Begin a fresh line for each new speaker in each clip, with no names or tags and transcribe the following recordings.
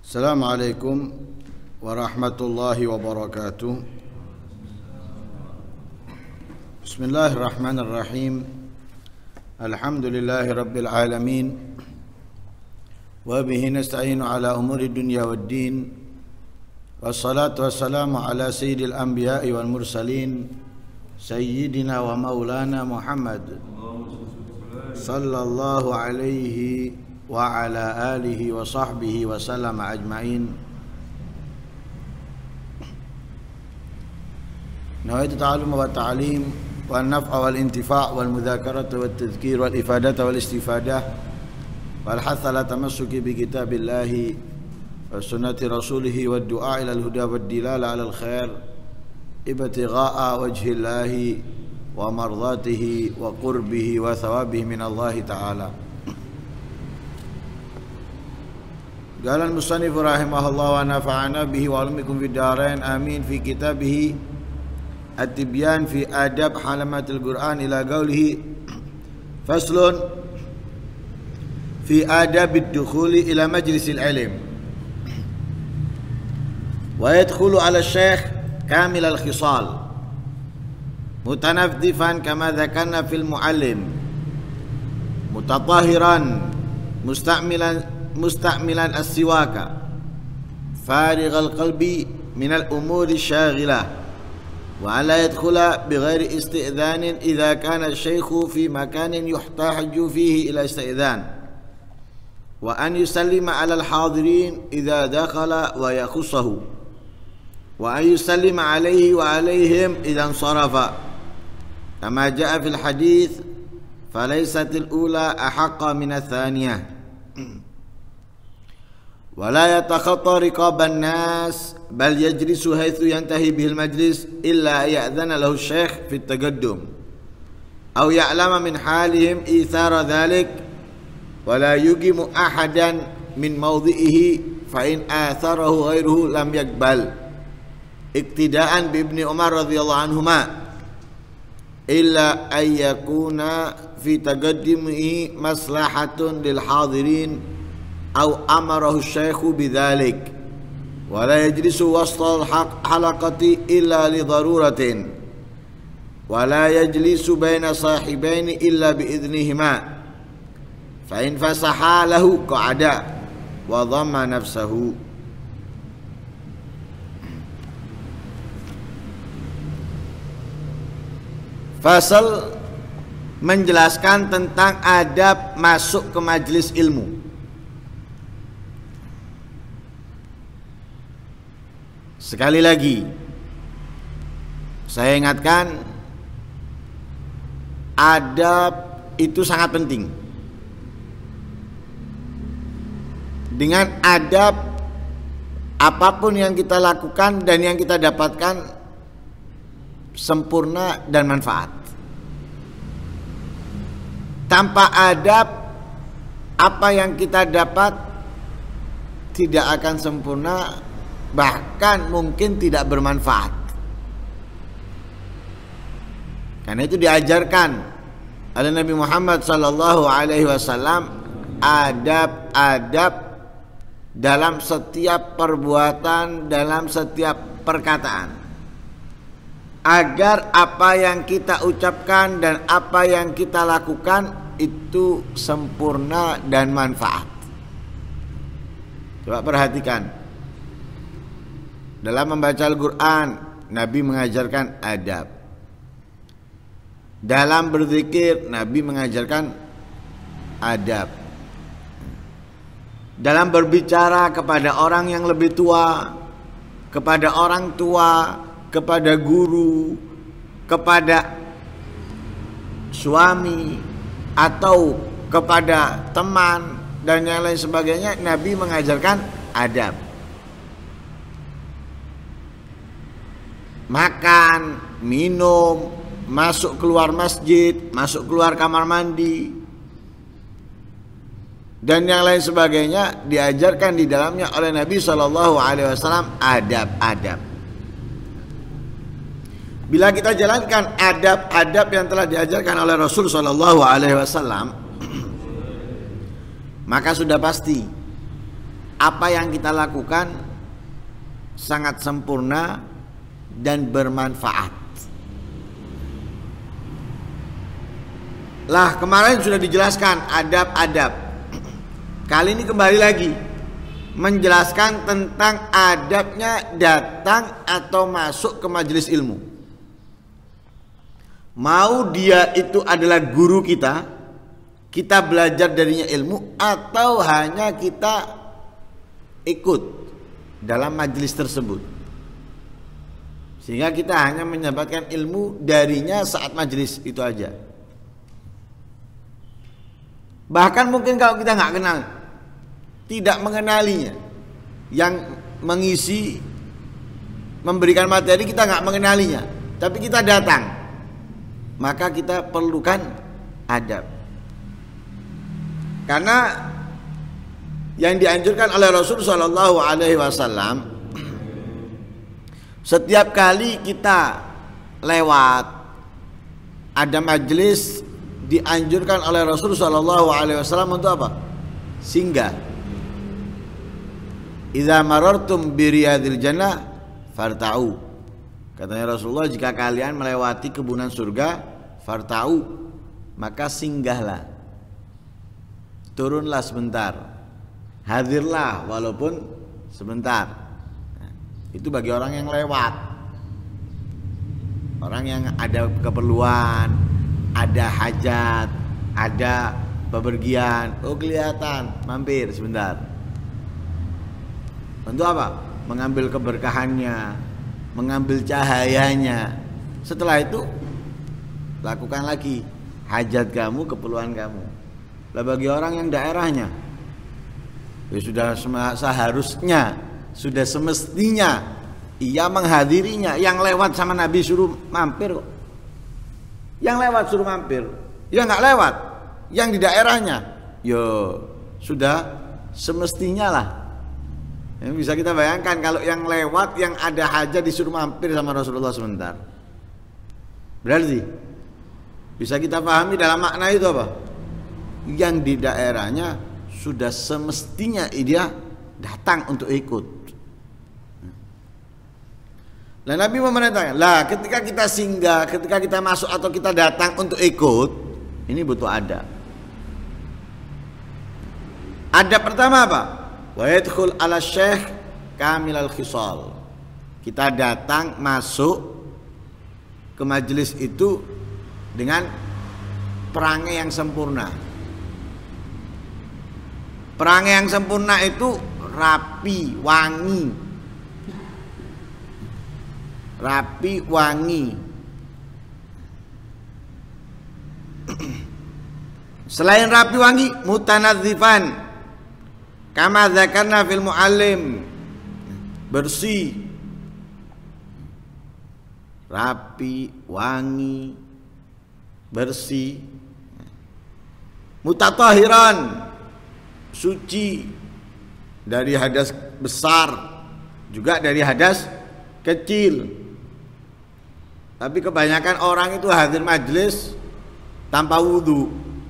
Assalamualaikum warahmatullahi wabarakatuh. Bismillahirrahmanirrahim. Alhamdulillahi rabbil alamin. Wa bihi nasta'inu ala umuri dunya waddin. Wassalatu wassalamu ala sayyidil anbiya'i wal mursalin sayyidina wa maulana Muhammad sallallahu alaihi wa ala alihi wa sahbihi wa sallam ajma'in. Nawaitu ta'allum wa ta'lim wal naf'a wal intifa' wal mudzakarata wat tadhkir wal ifadata wal istifadah wal hath ala tamassuki bi kitabillahi wa sunnati rasulih wad du'a ila al huda wad dilala ala al khair ibtigha'a wajhillahi wa mardatihi wa qurbihi wa thawabihi min Allah ta'ala. Qala al-musannif rahimahullah wa nafa'ana bihi wa alumikum fid darain amin fi kitabih at-tibyan fi adab halamatil Qur'an ila qawlihi faslun fi adab ad-dukhuli ila majlisil ilm wa yadkhulu ala syekh kamil al-khisal mutanafdifan kama dzakarna fil muallim mutatahiran musta'milan as-siwaka farigh al-qalbi min al-umuri ash-shaghila wa la yadkhula bighairi istidhan idha kana ash-shaykhu fi makanin yuhtaju fihi ila istidhan wa an yusallima ala al-hadirin idha dakhala wa yakhussahu wa an yusallima alayhi wa alayhim idha insarafa kama jaa fil hadith falaysat al-ula ahaqqa min ath-thaniyah ولا يتخطى رقاب الناس بل يجلس حيث ينتهي به المجلس إلا يأذن له الشيخ في التقدم أو يعلم من حالهم إيثار ذلك ولا يقيم أحدا من موضعه فإن آثره غيره لم يقبل اقتداء بابن عمر رضي الله عنهما إلا أن يكون في تقدمه مصلحة للحاضرين أو أمره الشيخ بذلك ولا يجلس وسط الحلقة إلا لضرورة ولا يجلس بين صاحبين إلا بإذنهما فإن فسحا له قعد وضم نفسه. Fasal menjelaskan tentang adab masuk ke majelis ilmu. Sekali lagi saya ingatkan, adab itu sangat penting. Dengan adab apapun yang kita lakukan dan yang kita dapatkan sempurna dan manfaat. Tanpa adab apa yang kita dapat tidak akan sempurna, bahkan mungkin tidak bermanfaat. Karena itu diajarkan oleh Nabi Muhammad sallallahu alaihi wasallam adab-adab dalam setiap perbuatan, dalam setiap perkataan, agar apa yang kita ucapkan dan apa yang kita lakukan itu sempurna dan manfaat. Coba perhatikan. Dalam membaca Al-Quran, Nabi mengajarkan adab. Dalam berzikir, Nabi mengajarkan adab. Dalam berbicara kepada orang yang lebih tua, kepada orang tua, kepada guru, kepada suami, atau kepada teman, dan yang lain sebagainya, Nabi mengajarkan adab. Makan, minum, masuk keluar masjid, masuk keluar kamar mandi, dan yang lain sebagainya diajarkan di dalamnya oleh Nabi Shallallahu Alaihi Wasallam adab-adab. Bila kita jalankan adab-adab yang telah diajarkan oleh Rasul Shallallahu Alaihi Wasallam, maka sudah pasti apa yang kita lakukan sangat sempurna dan bermanfaat. Lah, kemarin sudah dijelaskan adab-adab. Kali ini kembali lagi menjelaskan tentang adabnya datang atau masuk ke majelis ilmu. Mau dia itu adalah guru kita belajar darinya ilmu, atau hanya kita ikut dalam majelis tersebut, sehingga kita hanya mendapatkan ilmu darinya saat majelis itu aja. Bahkan mungkin kalau kita nggak kenal, tidak mengenalinya, yang mengisi memberikan materi kita nggak mengenalinya, tapi kita datang, maka kita perlukan adab. Karena yang dianjurkan oleh Rasulullah SAW, setiap kali kita lewat ada majelis, dianjurkan oleh Rasulullah SAW untuk apa? Singgah. Idza marartum bi riyadil jannah farta'u. Katanya Rasulullah, jika kalian melewati kebunan surga, farta'u, maka singgahlah, turunlah sebentar, hadirlah walaupun sebentar. Nah, itu bagi orang yang lewat, orang yang ada keperluan, ada hajat, ada bepergian, oh kelihatan, mampir sebentar. Untuk apa? Mengambil keberkahannya, mengambil cahayanya. Setelah itu lakukan lagi hajat kamu, keperluan kamu. Lah bagi orang yang daerahnya, ya sudah seharusnya, sudah semestinya ia menghadirinya. Yang lewat sama Nabi suruh mampir kok. Yang lewat suruh mampir, ya nggak lewat. Yang di daerahnya, yo sudah semestinya lah. Yang bisa kita bayangkan kalau yang lewat, yang ada hajat disuruh mampir sama Rasulullah sebentar. Berarti bisa kita pahami dalam makna itu apa? Yang di daerahnya sudah semestinya dia datang untuk ikut. Nah, Nabi memerintahkan, lah ketika kita singgah, ketika kita masuk atau kita datang untuk ikut, ini butuh adab. Adab pertama apa? Wa yadkhul ala syekh kamilal khisal. Kita datang masuk ke majelis itu dengan perangai yang sempurna. Perangai yang sempurna itu rapi, wangi. Rapi, wangi. Selain rapi, wangi, mutanadzifan. Kama dzakarna fil muallim, bersih, rapi, wangi, bersih. Mutatahiran, suci dari hadas besar, juga dari hadas kecil. Tapi kebanyakan orang itu hadir majelis tanpa wudu.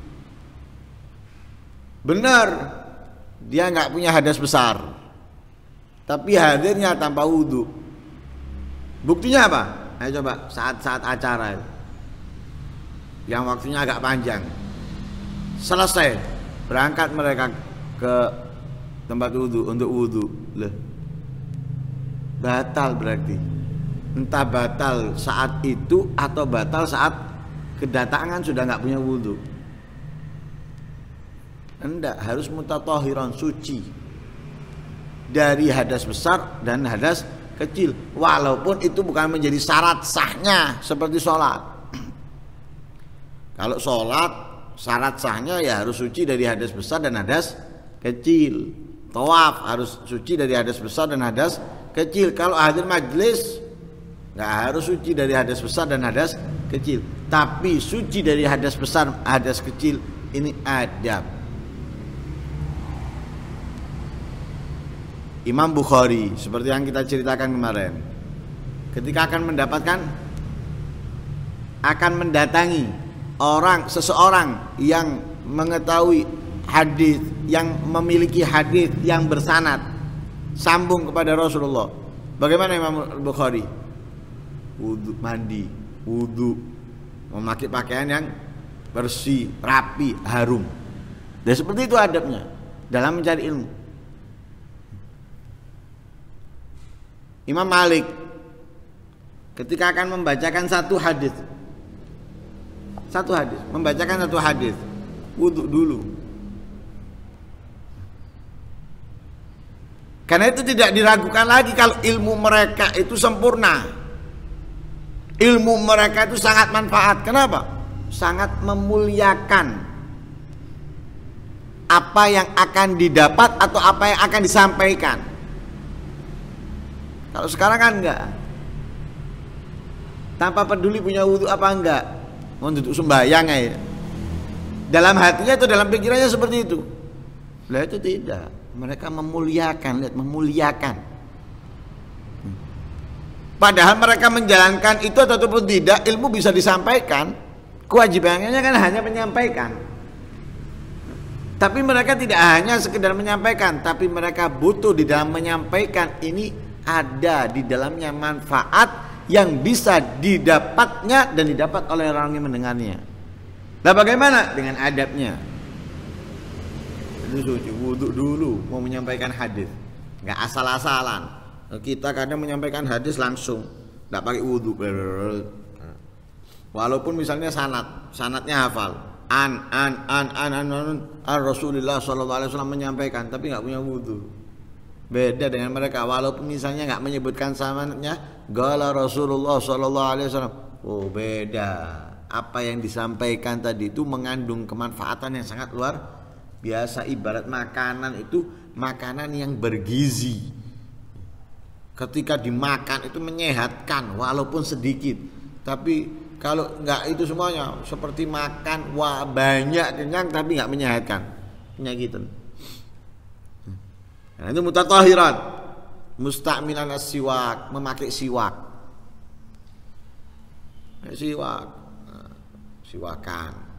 Benar, dia nggak punya hadas besar, tapi hadirnya tanpa wudu. Buktinya apa? Ayo coba saat-saat acara yang waktunya agak panjang, selesai berangkat mereka ke tempat wudu untuk wudu. Loh, batal berarti. Entah batal saat itu atau batal saat kedatangan sudah nggak punya wudu. Enggak, harus mutatahiran, suci dari hadas besar dan hadas kecil, walaupun itu bukan menjadi syarat sahnya seperti sholat. Kalau sholat syarat sahnya ya harus suci dari hadas besar dan hadas kecil. Tawaf harus suci dari hadas besar dan hadas kecil. Kalau hadir majelis nggak harus suci dari hadas besar dan hadas kecil, tapi suci dari hadas besar, hadas kecil, ini adab. Imam Bukhari seperti yang kita ceritakan kemarin, ketika akan mendatangi seseorang yang mengetahui hadis, yang memiliki hadis yang bersanad sambung kepada Rasulullah. Bagaimana Imam Bukhari? Wudu, mandi, wudu, memakai pakaian yang bersih, rapi, harum. Dan seperti itu adabnya dalam mencari ilmu. Imam Malik ketika akan membacakan satu hadis, membacakan satu hadis, wudu dulu. Karena itu tidak diragukan lagi kalau ilmu mereka itu sempurna. Ilmu mereka itu sangat manfaat. Kenapa? Sangat memuliakan apa yang akan didapat atau apa yang akan disampaikan. Kalau sekarang kan enggak. Tanpa peduli punya wudu apa enggak, mau duduk sembahyang aja. Dalam hatinya atau dalam pikirannya seperti itu. Lah itu tidak. Mereka memuliakan, lihat, memuliakan. Padahal mereka menjalankan itu ataupun tidak, ilmu bisa disampaikan. Kewajibannya kan hanya menyampaikan. Tapi mereka tidak hanya sekedar menyampaikan, tapi mereka butuh di dalam menyampaikan ini ada di dalamnya manfaat yang bisa didapatnya dan didapat oleh orang yang mendengarnya. Nah, bagaimana dengan adabnya? Suci, wudhu dulu mau menyampaikan hadis, nggak asal-asalan. Kita kadang menyampaikan hadis langsung, nggak pakai wudhu. Walaupun misalnya sanadnya hafal, an Rasulullah SAW menyampaikan, tapi nggak punya wudhu. Beda dengan mereka. Walaupun misalnya nggak menyebutkan sanadnya, qala Rasulullah SAW. Oh, beda. Apa yang disampaikan tadi itu mengandung kemanfaatan yang sangat luar biasa. Ibarat makanan itu makanan yang bergizi. Ketika dimakan itu menyehatkan walaupun sedikit. Tapi kalau enggak itu semuanya seperti makan wah banyak kenyang tapi enggak menyehatkan, penyakitan. Nah, itu mutatahiran, musta'milan as-siwak, memakai siwak. Siwakan.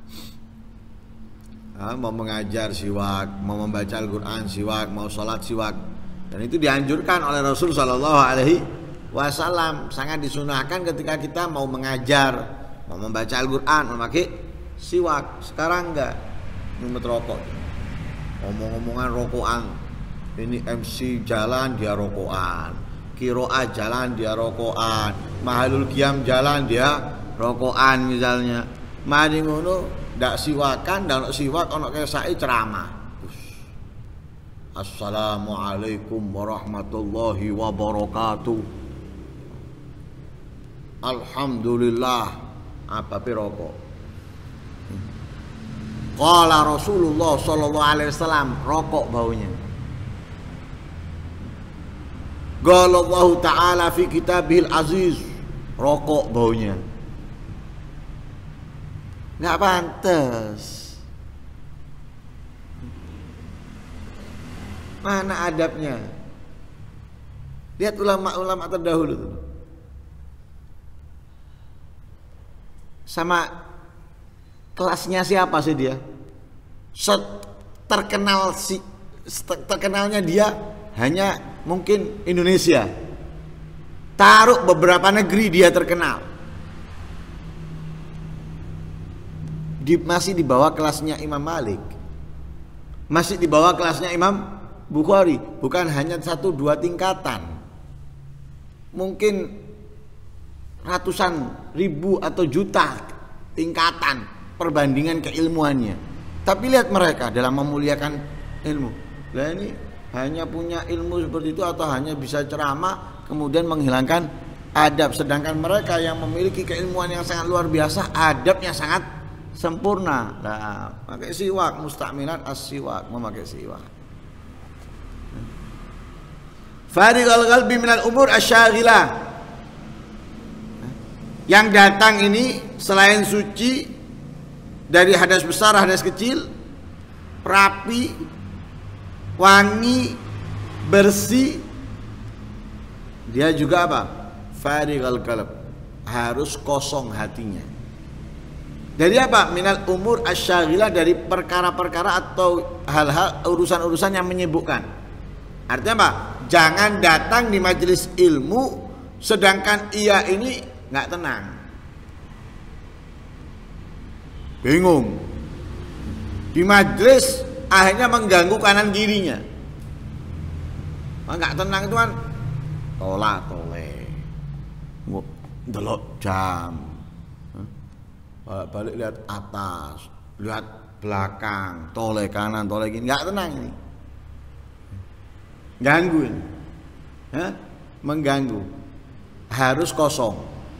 Mau mengajar siwak, mau membaca Al-Quran siwak, mau sholat siwak, dan itu dianjurkan oleh Rasul Sallallahu Alaihi Wasallam. Sangat disunahkan ketika kita mau mengajar, mau membaca Al-Quran, memakai siwak. Sekarang enggak, nyumet rokok, ngomong-ngomongan rokokan. Ini MC jalan dia rokokan, kiroah jalan dia rokokan, mahalul qiyam jalan dia rokokan misalnya. Mari ngono ndak siwakan, ndak siwak ono kesake ceramah. Assalamualaikum warahmatullahi wabarakatuh. Alhamdulillah. Apa piroko? Qala Rasulullah sallallahu alaihi wasallam, rokok baunya. Qala Allah Ta'ala fi kitabil aziz, rokok baunya. Nggak pantas. Mana adabnya? Lihat ulama-ulama terdahulu. Sama kelasnya siapa sih dia? Terkenalnya dia hanya mungkin Indonesia. Taruh beberapa negeri dia terkenal. Masih di bawah kelasnya Imam Malik, masih di bawah kelasnya Imam Bukhari, bukan hanya 1-2 tingkatan, mungkin ratusan ribu atau juta tingkatan perbandingan keilmuannya. Tapi lihat mereka dalam memuliakan ilmu. Nah, ini hanya punya ilmu seperti itu atau hanya bisa ceramah kemudian menghilangkan adab, sedangkan mereka yang memiliki keilmuan yang sangat luar biasa, adabnya sangat sempurna. Nah, pakai siwak, musta'milan as-siwak, memakai siwak. Farighal qalbi minal umur asyaghilah. Yang datang ini selain suci dari hadas besar, hadas kecil, rapi, wangi, bersih, dia juga apa? Farighal qalb, harus kosong hatinya. Dari apa? Minal umur asyaghilah, dari perkara-perkara atau hal-hal urusan-urusan yang menyibukkan. Artinya apa? Jangan datang di majelis ilmu sedangkan ia ini nggak tenang, bingung. Di majelis akhirnya mengganggu kanan kirinya. Nggak tenang itu kan tolak-toleh, delok jam, balik lihat atas, lihat belakang, toleh kanan, toleh kiri, nggak tenang ini. Ganggu ini. Mengganggu. Harus kosong.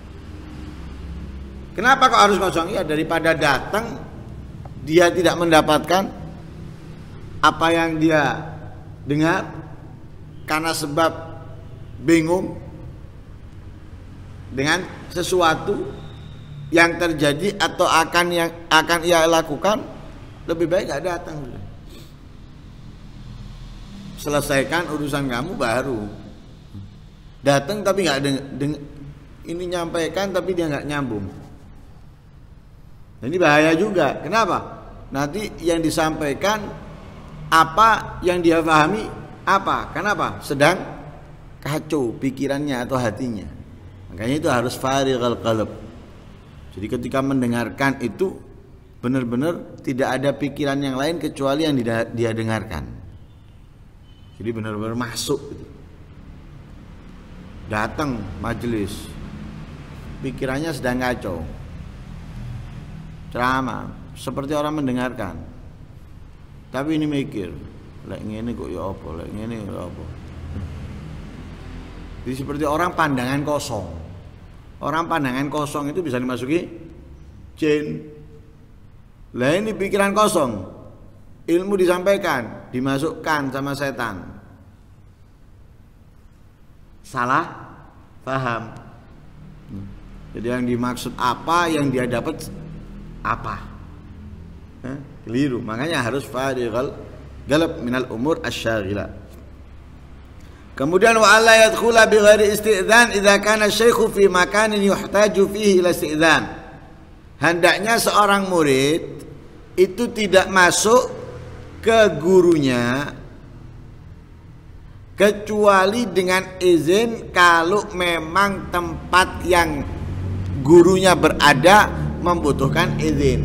Kenapa kok harus kosong? Ya daripada datang dia tidak mendapatkan apa yang dia dengar karena sebab bingung dengan sesuatu yang terjadi atau yang akan ia lakukan, lebih baik gak datang. Selesaikan urusan kamu baru datang, tapi nggak ini nyampaikan tapi dia nggak nyambung. Ini bahaya juga. Kenapa? Nanti yang disampaikan apa yang dia pahami apa? Kenapa? Sedang kacau pikirannya atau hatinya. Makanya itu harus farighal qalb. Jadi ketika mendengarkan itu benar-benar tidak ada pikiran yang lain kecuali yang dia dengarkan. Jadi benar-benar masuk gitu. Datang majelis, pikirannya sedang kacau, ceramah seperti orang mendengarkan, tapi ini mikir, lek ngene kok ya apa, lek ngene ya apa. Jadi seperti orang pandangan kosong. Orang pandangan kosong itu bisa dimasuki jin. Lah ini pikiran kosong, ilmu disampaikan, dimasukkan sama setan. Salah paham. Jadi yang dimaksud apa, yang dia dapat apa, keliru. Makanya harus farighal qalb minal umur asyaghilah. Kemudian wa alla yadkhula bi ghairi isti'dzan idza kana syaikhu fi makanin yuhtaju fihi ila isti'dzan. Hendaknya seorang murid itu tidak masuk ke gurunya kecuali dengan izin kalau memang tempat yang gurunya berada membutuhkan izin.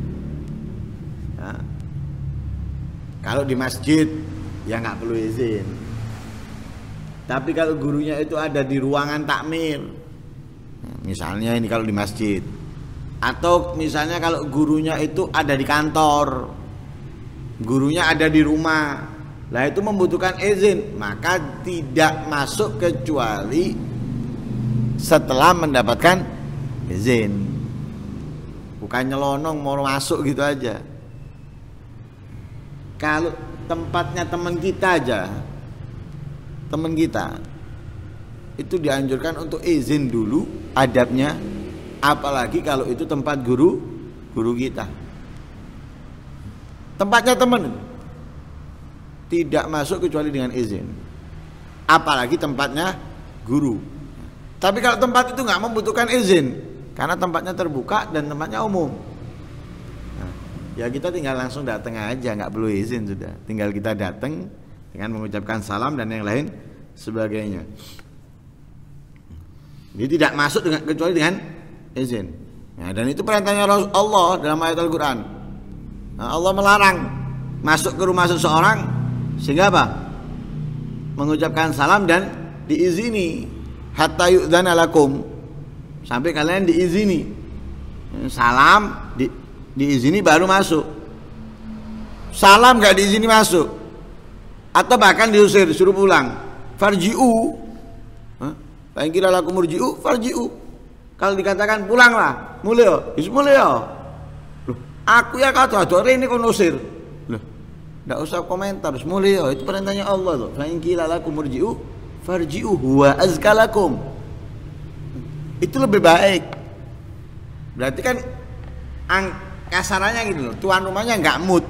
Nah, kalau di masjid ya nggak perlu izin. Tapi kalau gurunya itu ada di ruangan takmir, misalnya ini kalau di masjid, atau misalnya kalau gurunya itu ada di kantor, gurunya ada di rumah, lah itu membutuhkan izin, maka tidak masuk kecuali setelah mendapatkan izin. Bukan nyelonong mau masuk gitu aja. Kalau tempatnya teman kita aja, teman kita itu dianjurkan untuk izin dulu adabnya, apalagi kalau itu tempat guru kita. Tempatnya teman tidak masuk kecuali dengan izin, apalagi tempatnya guru. Tapi kalau tempat itu nggak membutuhkan izin karena tempatnya terbuka dan tempatnya umum, nah, ya kita tinggal langsung datang aja, nggak perlu izin, sudah tinggal kita datang dengan mengucapkan salam dan yang lain sebagainya. Jadi tidak masuk kecuali dengan izin. Nah, dan itu perintahnya Allah dalam ayat Al-Quran. Nah, Allah melarang masuk ke rumah seseorang sehingga apa? Mengucapkan salam dan diizini. Hatta yu'dzana lakum, sampai kalian diizini. Salam diizini baru masuk. Salam nggak diizini masuk, atau bahkan diusir, disuruh pulang. Farji'u, fa in qila lakum murji'u farji'u. Kalau dikatakan pulanglah, mulya, wis mulya. Loh, aku ya kadore ini kon usir. Loh, enggak usah komentar, wis mulya, itu perintahnya Allah loh. Fa in qila lakum murji'u farji'u huwa azka lakum. Itu lebih baik. Berarti kan kasarannya gitu loh, tuan rumahnya enggak mood,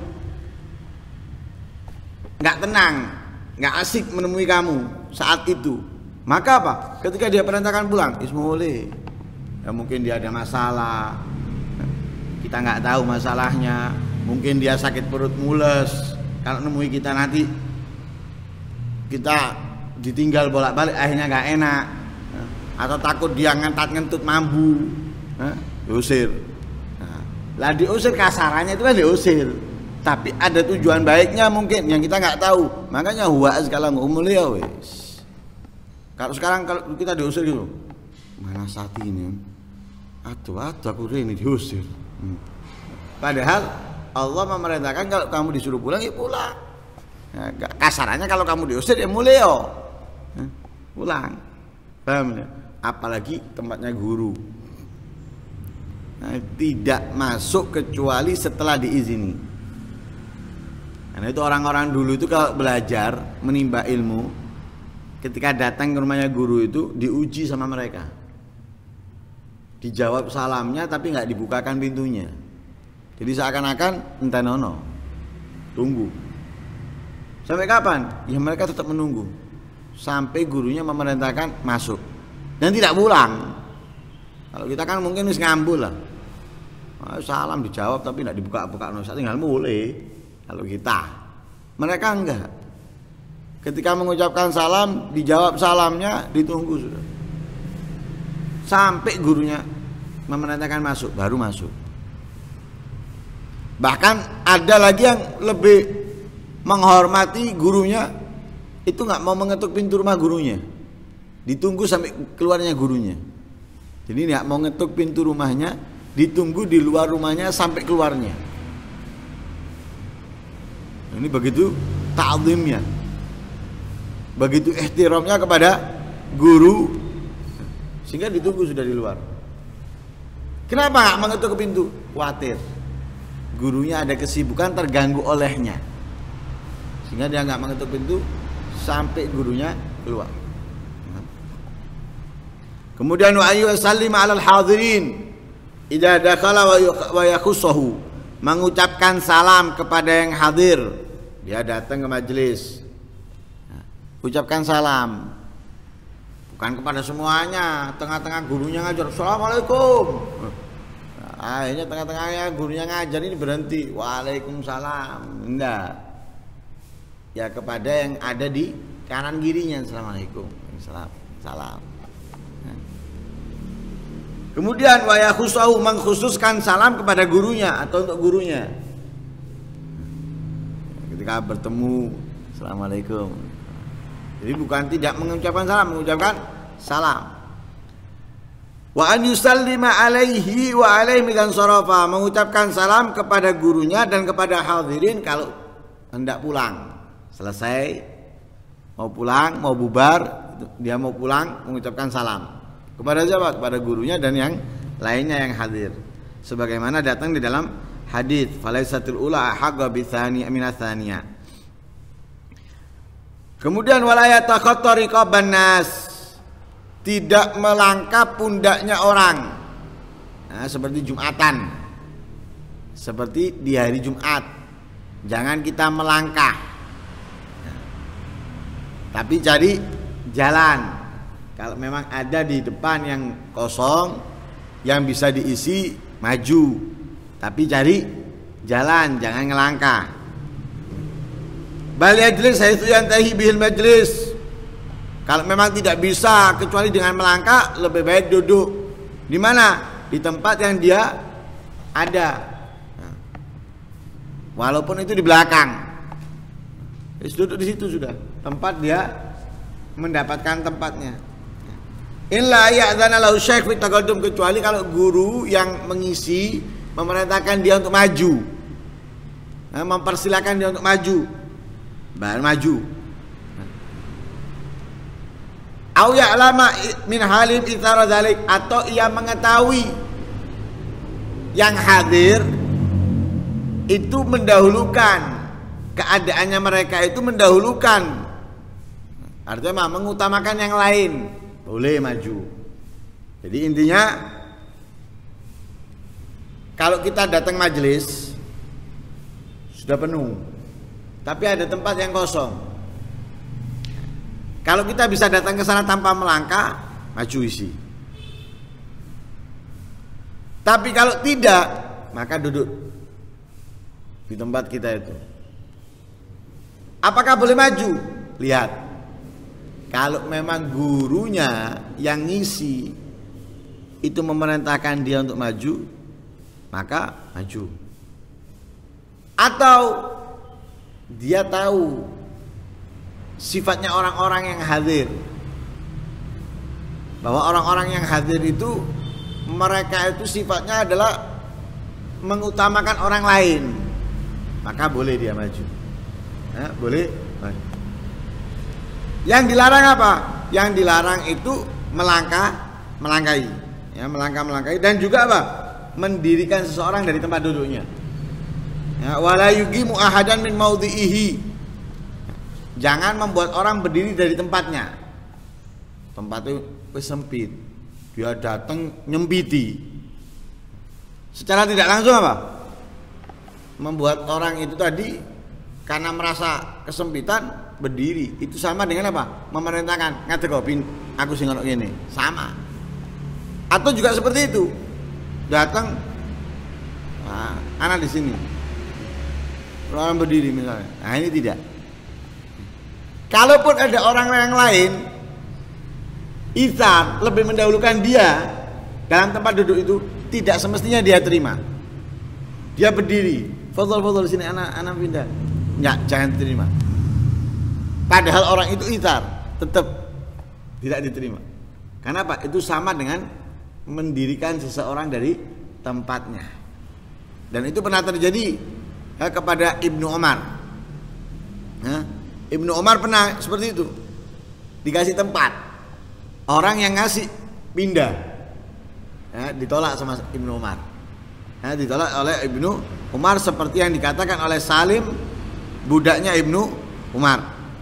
enggak tenang, enggak asik menemui kamu saat itu. Maka apa? Ketika dia perintahkan pulang, ismule, ya mungkin dia ada masalah, kita nggak tahu masalahnya, mungkin dia sakit perut mules, kalau nemui kita nanti kita ditinggal bolak-balik akhirnya nggak enak, atau takut dia ngentut mambu, diusir. Lah diusir kasarannya itu kan diusir, tapi ada tujuan baiknya mungkin yang kita nggak tahu, makanya huwa azkalam umulia wis. Kalau sekarang kalau kita diusir gitu, mana saat ini, aduh aku ini diusir. Padahal Allah memerintahkan kalau kamu disuruh pulang ya pulang. Ya, kasarannya kalau kamu diusir ya mulio, pulang. Paham ya? Apalagi tempatnya guru. Nah, tidak masuk kecuali setelah diizini. Karena itu orang-orang dulu itu kalau belajar menimba ilmu, ketika datang ke rumahnya guru itu diuji sama mereka. Dijawab salamnya tapi nggak dibukakan pintunya. Jadi seakan-akan entenono, tunggu. Sampai kapan? Ya mereka tetap menunggu sampai gurunya memerintahkan masuk dan tidak pulang. Kalau kita kan mungkin wis ngambul lah. Salam dijawab tapi tidak dibuka-buka, tinggal mulai. Kalau kita, mereka enggak. Ketika mengucapkan salam, dijawab salamnya, ditunggu sudah. Sampai gurunya memerintahkan masuk, baru masuk. Bahkan ada lagi yang lebih menghormati gurunya, itu nggak mau mengetuk pintu rumah gurunya, ditunggu sampai keluarnya gurunya. Jadi nggak mau ngetuk pintu rumahnya, ditunggu di luar rumahnya sampai keluarnya. Ini begitu ta'zimnya, begitu ihtiramnya kepada guru, sehingga ditunggu sudah di luar. Kenapa nggak mengetuk ke pintu? Khawatir gurunya ada kesibukan, terganggu olehnya, sehingga dia nggak mengetuk pintu sampai gurunya keluar. Kemudian wa ayyusallim 'alal hadirin idza dakhala wa yakhussahu, mengucapkan salam kepada yang hadir, dia datang ke majelis. Ucapkan salam. Bukan kepada semuanya, tengah-tengah gurunya ngajar, Assalamualaikum. Akhirnya tengah-tengahnya gurunya ngajar ini berhenti, Waalaikumsalam. Enggak. Ya kepada yang ada di kanan kirinya, Assalamualaikum. Salam. Kemudian wa yakhusahu, mengkhususkan salam kepada gurunya atau untuk gurunya. Ketika bertemu, Assalamualaikum. Jadi bukan tidak mengucapkan salam, mengucapkan salam. Wa an yusallima alaihi wa alaihi midan sarafa, mengucapkan salam kepada gurunya dan kepada hadirin kalau hendak pulang. Selesai mau pulang, mau bubar, dia mau pulang mengucapkan salam. Kepada siapa? Kepada gurunya dan yang lainnya yang hadir. Sebagaimana datang di dalam hadis, falaisatul ula ahaqqa bitsani minatsaniyah. Kemudian wala yatakhatta riqaban nas, tidak melangkah pundaknya orang. Nah, seperti Jumatan. Seperti di hari Jumat. Jangan kita melangkah. Tapi cari jalan. Kalau memang ada di depan yang kosong, yang bisa diisi, maju. Tapi cari jalan, jangan ngelangkah. Bal yajlis haitsu yantahi bihil majlis. Kalau memang tidak bisa kecuali dengan melangkah, lebih baik duduk. Di mana? Di tempat yang dia ada. Walaupun itu di belakang. Duduk di situ sudah. Tempat dia mendapatkan tempatnya. Illa ya'dzana lahu syekh fi taqaddum, kecuali kalau guru yang mengisi memerintahkan dia untuk maju, mempersilakan dia untuk maju, baru maju. Au ya'lama min halim itsara dzalik, atau ia mengetahui yang hadir itu mendahulukan, keadaannya mereka itu mendahulukan, artinya mengutamakan yang lain, boleh maju. Jadi intinya kalau kita datang majelis sudah penuh, tapi ada tempat yang kosong. Kalau kita bisa datang ke sana tanpa melangkah, maju isi. Tapi kalau tidak, maka duduk di tempat kita itu. Apakah boleh maju? Lihat. Kalau memang gurunya yang ngisi itu memerintahkan dia untuk maju, maka maju. Atau dia tahu sifatnya orang-orang yang hadir, bahwa orang-orang yang hadir itu mereka itu sifatnya adalah mengutamakan orang lain, maka boleh dia maju. Boleh maju. Yang dilarang apa? Yang dilarang itu melangkahi, ya, melangkahi dan juga apa? Mendirikan seseorang dari tempat duduknya. Ya, wala yuqimu ahadan min maudhi'ihi. Jangan membuat orang berdiri dari tempatnya. Tempat itu sempit. Dia datang nyempiti. Secara tidak langsung apa? Membuat orang itu tadi karena merasa kesempitan berdiri. Itu sama dengan apa? Memerintahkan ngadeg kopin aku sing ngono ngene. Sama. Atau juga seperti itu. Datang anak di sini. Orang berdiri misalnya. Nah, ini tidak. Kalaupun ada orang yang lain Isa lebih mendahulukan dia dalam tempat duduk itu, tidak semestinya dia terima. Dia berdiri, fadhol sini anak pindah. Ya, jangan terima. Padahal orang itu itar, tetap tidak diterima. Karena apa? Itu sama dengan mendirikan seseorang dari tempatnya. Dan itu pernah terjadi kepada Ibnu Umar. Ibnu Umar pernah seperti itu, dikasih tempat. Orang yang ngasih pindah, ditolak sama Ibnu Umar. Ditolak oleh Ibnu Umar seperti yang dikatakan oleh Salim, budaknya Ibnu Umar.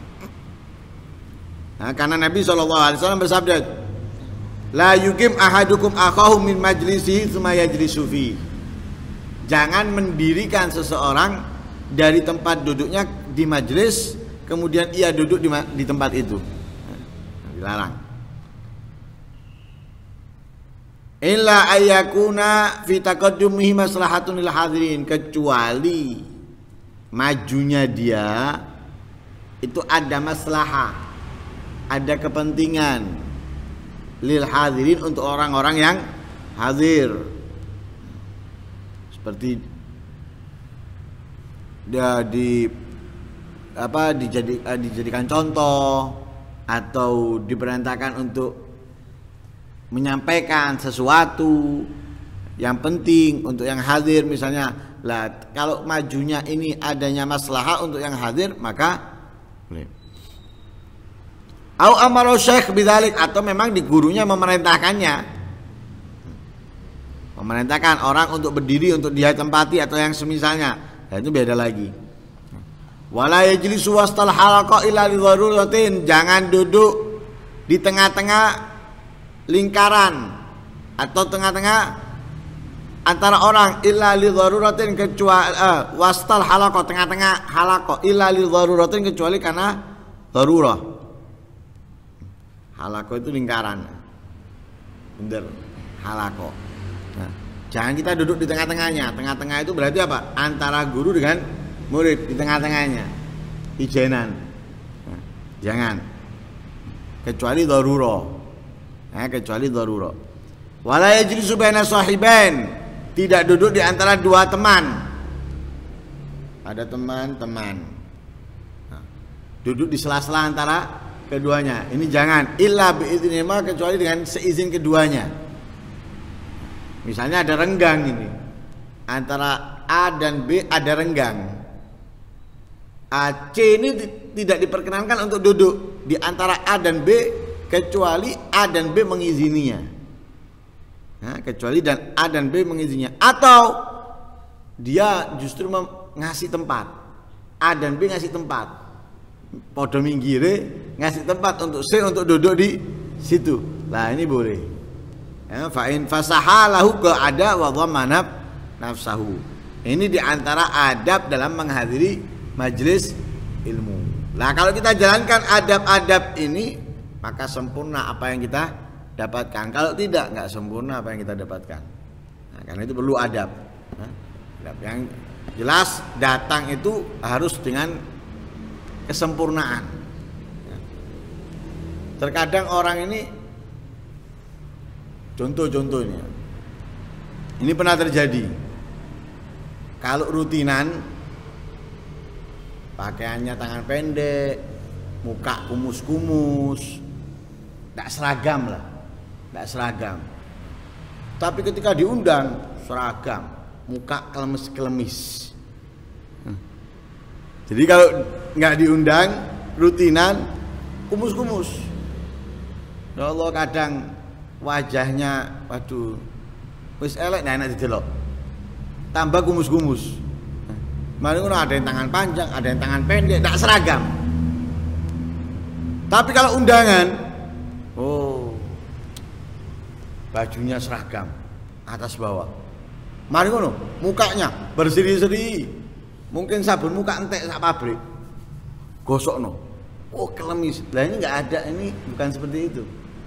Karena Nabi SAW bersabda, la yuqim ahadukum akhahu min majlisihi tsumma yajlisu fi. Jangan mendirikan seseorang dari tempat duduknya di majelis, kemudian ia duduk di tempat itu. Dilarang. Illa ayyakuna fi taqaddumihi maslahatun lil hadirin, kecuali majunya dia itu ada maslahah, ada kepentingan lil hadirin untuk orang-orang yang hadir. Seperti dia dijadikan contoh atau diperintahkan untuk menyampaikan sesuatu yang penting untuk yang hadir misalnya. Lah, kalau majunya ini adanya maslahah untuk yang hadir, maka boleh. Au amara syekh bidzalik, atau memang di gurunya memerintahkannya, memerintahkan orang untuk berdiri untuk dia tempati atau yang semisalnya. Nah, itu beda lagi. Wala yajlisu wastal halaqah illa li daruratin, jangan duduk di tengah-tengah lingkaran atau tengah-tengah antara orang illa li daruratin, kecuali wastal halaqah, tengah-tengah halaqah, illa li daruratin, kecuali karena darurah. Halaqah itu lingkaran. Bener, halaqah. Nah, jangan kita duduk di tengah-tengahnya. Tengah-tengah itu berarti apa? Antara guru dengan murid, di tengah-tengahnya. Ijenan. Nah, jangan. Kecuali darurah. Kecuali darurah. Wala yajlisu baina sahibain, tidak duduk di antara dua teman. Ada teman-teman. Nah, duduk di sela-sela antara keduanya. Ini jangan. Illa biidznihima, kecuali dengan seizin keduanya. Misalnya ada renggang ini. Antara A dan B ada renggang. C ini tidak diperkenankan untuk duduk di antara A dan B kecuali A dan B mengizininya. Kecuali dan A dan B mengizininya. Atau dia justru ngasih tempat. A dan B ngasih tempat. Podo minggire ngasih tempat untuk C untuk duduk di situ. Lah ini boleh. Fa in fasahalahu qa'ada wa dhamana nafsahu. Ini diantara adab dalam menghadiri majelis ilmu. Nah, kalau kita jalankan adab-adab ini, maka sempurna apa yang kita dapatkan. Kalau tidak, nggak sempurna apa yang kita dapatkan. Nah, karena itu perlu adab. Yang jelas datang itu harus dengan kesempurnaan. Terkadang orang ini, contoh ini pernah terjadi. Kalau rutinan, pakaiannya tangan pendek, muka kumus-kumus, tidak seragam lah, tidak seragam. Tapi ketika diundang seragam, muka kelemis-kelemis. Jadi kalau nggak diundang, rutinan, kumus-kumus. Ya Allah, kadang wajahnya, waduh, wis elek, nah enak didelok. Tambah kumus-kumus. Mari ngono, ada yang tangan panjang, ada yang tangan pendek, tidak seragam. Tapi kalau undangan, oh, bajunya seragam, atas bawah. Mari ngono, mukanya berseri-seri. Mungkin sabun muka entek sak pabrik. Gosokno. Oh, kelemis. Lah ini enggak ada, ini bukan seperti itu.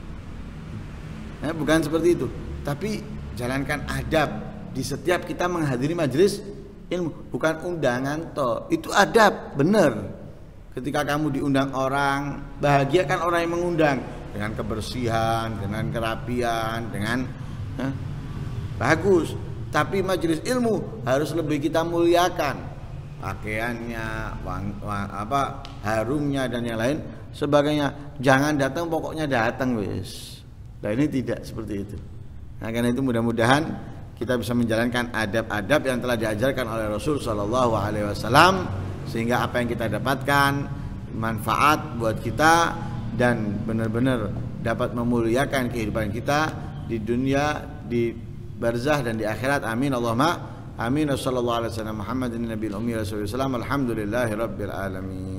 Bukan seperti itu. Tapi jalankan adab di setiap kita menghadiri majelis ilmu, bukan undangan toh. Itu adab, benar. Ketika kamu diundang orang, bahagiakan orang yang mengundang dengan kebersihan, dengan kerapian, dengan bagus. Tapi majelis ilmu harus lebih kita muliakan pakaiannya, harumnya dan yang lain sebagainya. Jangan datang pokoknya datang wis. Nah ini tidak seperti itu. Nah karena itu mudah-mudahan kita bisa menjalankan adab-adab yang telah diajarkan oleh Rasul Shallallahu Alaihi Wasallam, sehingga apa yang kita dapatkan manfaat buat kita dan benar-benar dapat memuliakan kehidupan kita di dunia, di barzah dan di akhirat. Amin Allahumma amin. Sallallahu alaihi wasallam Muhammadin nabiyil ummi wa sallallahu alaihi wasallam. Alhamdulillahirabbil alamin.